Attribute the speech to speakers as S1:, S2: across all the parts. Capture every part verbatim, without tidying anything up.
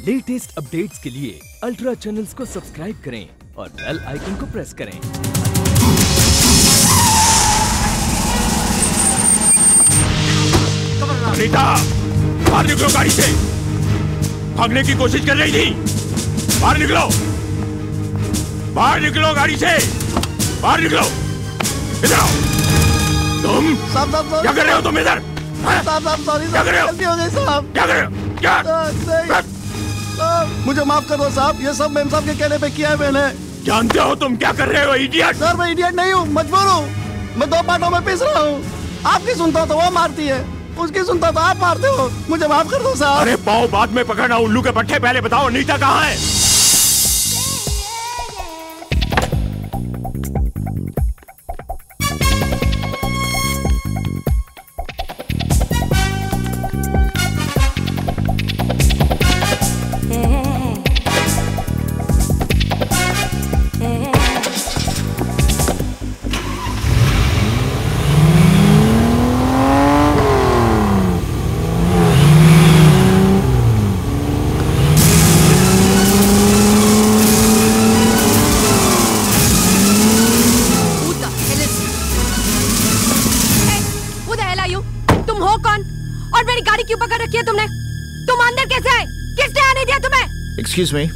S1: Latest updates के लिए ultra channels को सब्सक्राइब करें और बेल आइकन को प्रेस करें।
S2: अनीता, बाहर निकलो गाड़ी से। भागने की कोशिश कर रही थी। बाहर निकलो, बाहर निकलो गाड़ी से, बाहर निकलो। इधर आओ। तुम
S3: साहब साहब
S2: क्या कर रहे हो तुम इधर?
S3: साहब साहब सॉरी
S2: क्या कर रहे हो?
S3: गलती हो गई साहब।
S2: क्या कर रहे हो? क्या?
S3: साहब मुझे माफ कर दो साहब, ये सब मेम साहब के कहने पे किया है मैंने।
S2: जानते हो तुम क्या कर रहे हो इडियट?
S3: सर मैं इडियट नहीं हूँ, मजबूर हूँ। मैं दो पार्टों में पिस रहा हूँ। आपकी सुनता तो वो मारती है, उसकी सुनता तो आप मारते हो। मुझे माफ कर दो साहब।
S2: अरे पाओ बाद में पकड़ना उल्लू के पट्टे। पहले बताओ अनीता कहाँ है?
S4: Excuse me.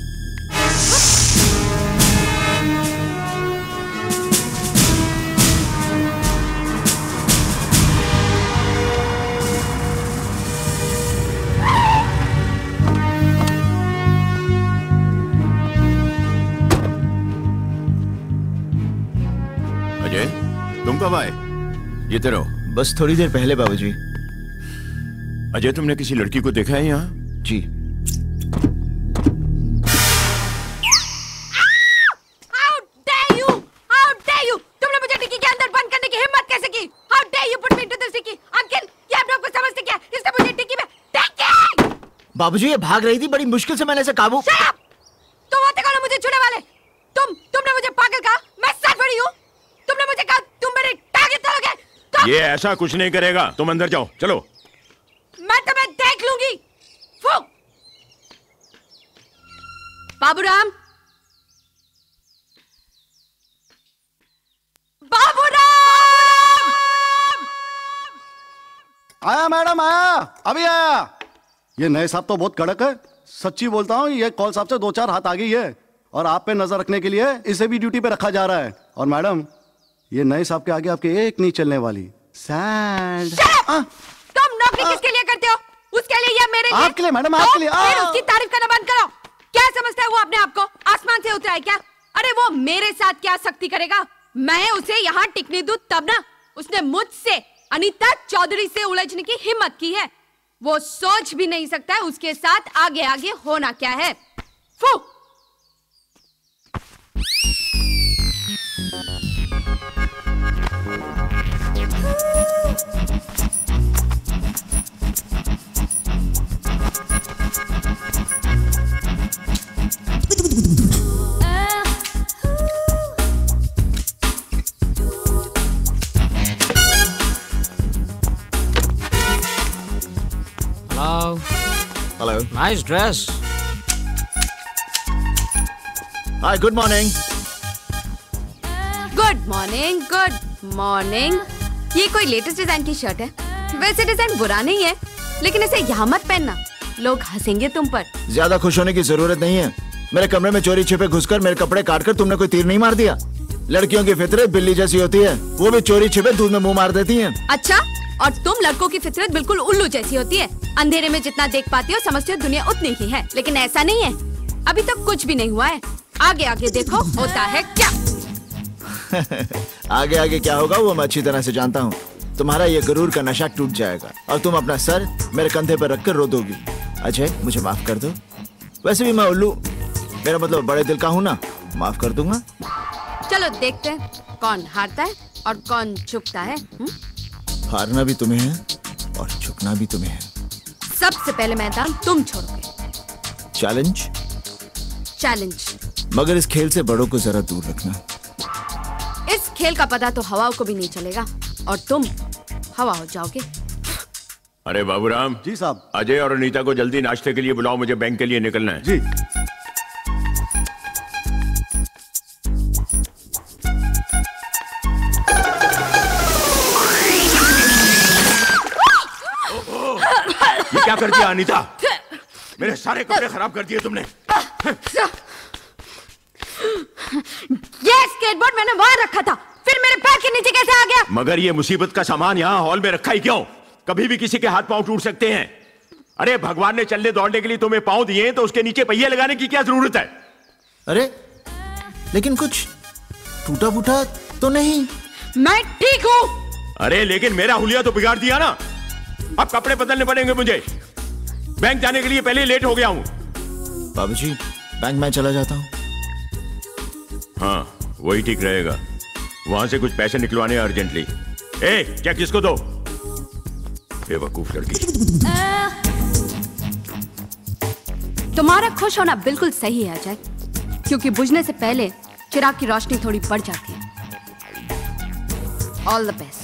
S2: अजय, तुम कब आए? ये तेरो।
S4: बस थोड़ी देर पहले बाबूजी।
S2: अजय, तुमने किसी लड़की को देखा है यहाँ?
S4: जी। बाबूजी ये भाग रही थी, बड़ी मुश्किल से मैंने इसे काबू।
S5: तुम आते कौन हो मुझे छूने वाले? तुम तुमने मुझे पागल कहा, मैं सच बड़ी हूँ। तुमने मुझे कहा तुम मेरे टारगेट तोड़ोगे। तो...
S2: ये ऐसा कुछ नहीं करेगा। तुम अंदर जाओ, चलो।
S5: मैं तुम्हें देख लूंगी। फू। बाबूराम, बाबूराम,
S3: आया मैडम, आया, अभी आया। ये नए साहब तो बहुत कड़क है। सच्ची बोलता हूँ, ये कॉल साहब से दो चार हाथ आ गई है और आप पे नजर रखने के लिए इसे भी ड्यूटी पे रखा जा रहा है। और मैडम, ये नए साहब के आगे आपके एक नहीं चलने वाली। सैंड।
S5: तुम नौकरी किसके लिए करते हो? उसके लिए या मेरे लिए?
S3: आपके लिए मैडम, आपके लिए।
S5: फिर उसकी तारीफ करना बंद करो। क्या समझता है वो अपने आप को? आसमान से उतरा है क्या? अरे वो मेरे साथ क्या सख्ती करेगा? मैं उसे यहाँ टिकने दूं तब ना। उसने मुझसे अनीता चौधरी से उलझने की हिम्मत की है। वो सोच भी नहीं सकता है उसके साथ आगे आगे होना क्या है। फू।
S6: Hello.
S4: Hello.
S6: Nice dress.
S4: Hi, good morning.
S5: Good morning, good morning. ये कोई लेटेस्ट डिजाइन की शर्ट है। वैसे डिजाइन बुरा नहीं है, लेकिन इसे यहाँ मत पहनना, लोग हंसेंगे तुम पर।
S4: ज्यादा खुश होने की जरूरत नहीं है। मेरे कमरे में चोरी छिपे घुसकर मेरे कपड़े काटकर तुमने कोई तीर नहीं मार दिया। लड़कियों की फितरत बिल्ली जैसी होती है, वो भी चोरी छिपे दूध में मुंह मार देती हैं।
S5: अच्छा, और तुम लड़कों की फितरत बिल्कुल उल्लू जैसी होती है। अंधेरे में जितना देख पाती हो समझते हो दुनिया उतनी ही है, लेकिन ऐसा नहीं है। अभी तक कुछ भी नहीं हुआ है। आगे आगे देखो होता है क्या।
S4: आगे आगे क्या होगा वो मैं अच्छी तरह से जानता हूँ। तुम्हारा ये गरूर का नशा टूट जाएगा और तुम अपना सर मेरे कंधे पर रखकर रो दोगी। अजय, मुझे माफ कर दो। वैसे भी मैं उल्लू, मेरा मतलब बड़े दिल का हूँ ना, माफ कर दूंगा।
S5: चलो देखते हैं कौन हारता है और कौन झुकता है। हुँ?
S4: हारना भी तुम्हें है और झुकना भी तुम्हें है।
S5: सबसे पहले मैदान तुम छोड़ोगे।
S4: चैलेंज?
S5: चैलेंज।
S4: मगर इस खेल से बड़ों को जरा दूर रखना।
S5: इस खेल का पता तो हवाओं को भी नहीं चलेगा और तुम हवा हो जाओगे।
S2: अरे बाबूराम।
S3: जी साहब।
S2: अजय और अनीता को जल्दी नाश्ते के लिए बुलाओ, मुझे बैंक के लिए निकलना है।
S3: जी।
S2: ये क्या कर दिया अनीता? मेरे सारे कपड़े खराब कर दिए तुमने।
S5: ये स्केटबोर्ड मैंने वहां रखा था, फिर मेरे पैर के नीचे कैसे आ गया?
S2: मगर ये मुसीबत का सामान यहाँ हॉल में रखा ही क्यों? कभी भी किसी के हाथ पांव टूट सकते हैं। अरे भगवान ने चलने दौड़ने के लिए तुम्हें पांव दिए हैं, तो उसके नीचे पहिए लगाने की क्या जरूरत है?
S4: अरे लेकिन कुछ टूटा फूटा तो नहीं?
S5: मैं ठीक हूँ।
S2: अरे लेकिन मेरा हुलिया तो बिगाड़ दिया ना। अब कपड़े बदलने पड़ेंगे मुझे। बैंक जाने के लिए पहले लेट हो गया हूँ।
S4: बाबूजी बैंक में चला जाता हूँ।
S2: हाँ वही ठीक रहेगा। वहां से कुछ पैसे निकलवाने अर्जेंटली। ए चेक किसको दो? बेवकूफ लड़की।
S5: तुम्हारा खुश होना बिल्कुल सही है अजय, क्योंकि बुझने से पहले चिराग की रोशनी थोड़ी बढ़ जाती है। All the best.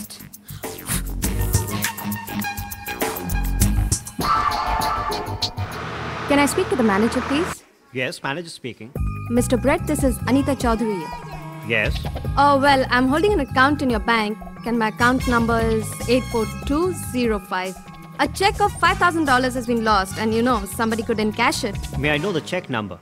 S5: Can I speak to the manager, please?
S6: Yes, manager speaking.
S5: Mister Brett, this is Anita Chaudhary.
S6: Yes.
S5: Oh, well, I'm holding an account in your bank, and my account number is eight four two zero five. A check of five thousand dollars has been lost, and you know, somebody couldn't cash it.
S6: May I know the check number?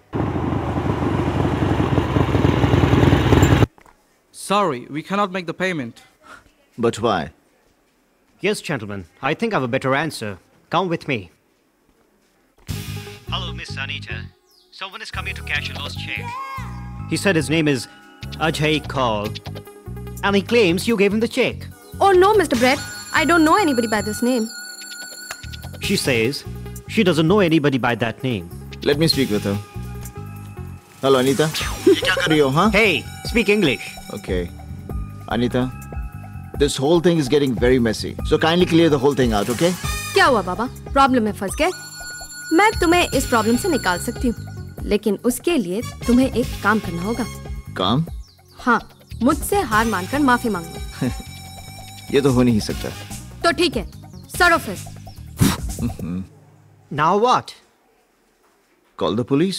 S7: Sorry, we cannot make the payment.
S4: But why?
S6: Yes, gentlemen, I think I have a better answer. Come with me. Hello, Miss Anita. Someone is coming to cash a lost check. He said his name is Ajay Kaul, and he claims you gave him the check.
S5: Oh, no, Mister Brett. I don't know anybody by this name.
S6: She says she doesn't know anybody by that name.
S4: Let me speak with her. Hello, Anita. क्या कर रही हो, हाँ?
S6: Hey, speak English.
S4: Okay. Anita, this whole thing is getting very messy. So kindly clear the whole thing out, okay?
S5: क्या हुआ बाबा? Problem में फंस गए? मैं तुम्हें इस प्रॉब्लम से निकाल सकती हूँ, लेकिन उसके लिए तुम्हें एक काम करना होगा।
S4: काम?
S5: हाँ, मुझसे हार मानकर माफी मांगो।
S4: ये तो हो नहीं सकता।
S5: तो ठीक है, सरो फिर।
S6: Now what?
S4: Call the police.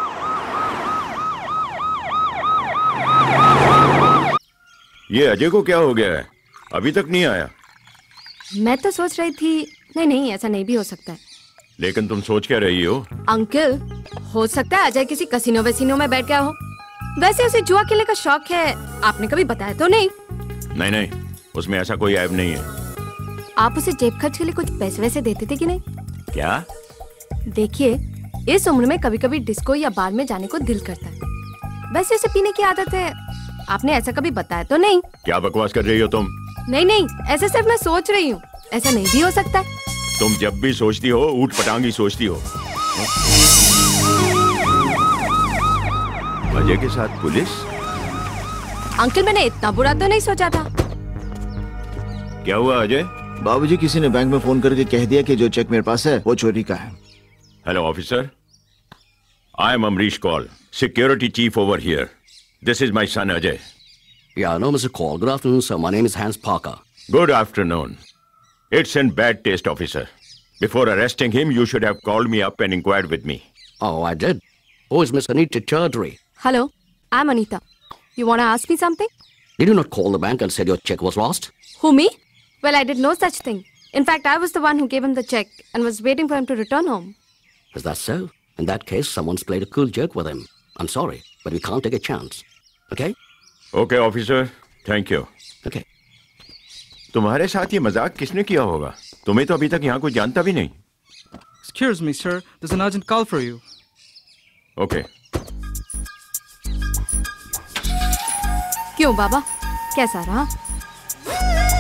S2: ये अजय को क्या हो गया है? अभी तक नहीं आया।
S5: मैं तो सोच रही थी, नहीं नहीं ऐसा नहीं भी हो सकता है।
S2: लेकिन तुम सोच क्या रही हो?
S5: अंकल, हो सकता है अजय किसी कसिनो वसिनो में बैठ गया हो। वैसे उसे जुआ खेलने का शौक है, आपने कभी बताया तो नहीं?
S2: नहीं नहीं, उसमें ऐसा कोई ऐब नहीं है।
S5: आप उसे जेब खर्च के लिए कुछ पैसे वैसे देते थे कि नहीं?
S2: क्या?
S5: देखिए, इस उम्र में कभी कभी डिस्को या बार में जाने को दिल करता है। वैसे उसे पीने की आदत है, आपने ऐसा कभी बताया तो नहीं?
S2: क्या बकवास कर रही हो तुम?
S5: नहीं नहीं, ऐसे सिर्फ मैं सोच रही हूँ, ऐसा नहीं भी हो सकता।
S2: तुम जब भी सोचती हो ऊट पटांगी सोचती हो। अजय के साथ पुलिस?
S5: अंकल, मैंने इतना बुरा तो नहीं सोचा था।
S2: क्या हुआ अजय?
S4: बाबूजी, किसी ने बैंक में फोन करके कह दिया कि जो चेक मेरे पास है वो चोरी का है।
S2: Hello officer, I am Amrish Kaul, security chief over here. This is my son Ajay.
S8: Yeah, no, Mister Cole. Good afternoon, sir. My name is Hans Parker.
S2: Good afternoon. It's in bad taste, officer. Before arresting him, you should have called me up and inquired with me.
S8: Oh, I did. Who is Miss Anita Chaudhary?
S5: Hello, I'm Anita. You want to ask me something?
S8: Did you not call the bank and said your check was lost?
S5: Who, me? Well, I did no such thing. In fact, I was the one who gave him the check and was waiting for him to return home.
S8: Is that so? In that case, someone's played a cool joke with him. I'm sorry, but we can't take a chance. Okay?
S2: Okay, officer. Thank you.
S8: Okay.
S2: तुम्हारे साथ ये मजाक किसने किया होगा? तुम्हें तो अभी तक यहाँ कोई जानता भी नहीं।
S7: Excuse me, sir. There's an urgent call for you.
S2: Okay.
S5: क्यों बाबा, कैसा रहा?